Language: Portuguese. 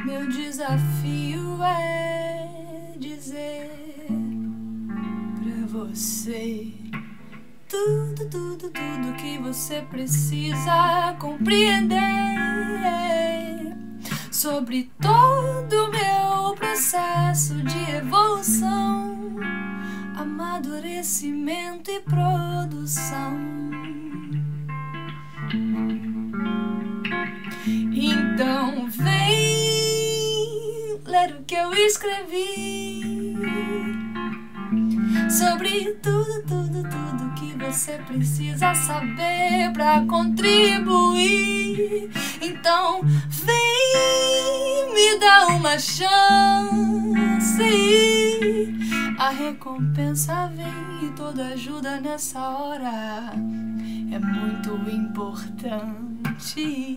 Meu desafio é dizer pra você tudo que você precisa compreender sobre todo o meu processo de evolução, amadurecimento e produção. Então vem ler o que eu escrevi sobre tudo que você precisa saber pra contribuir. Então vem me dar uma chance, a recompensa vem e toda ajuda nessa hora é muito importante.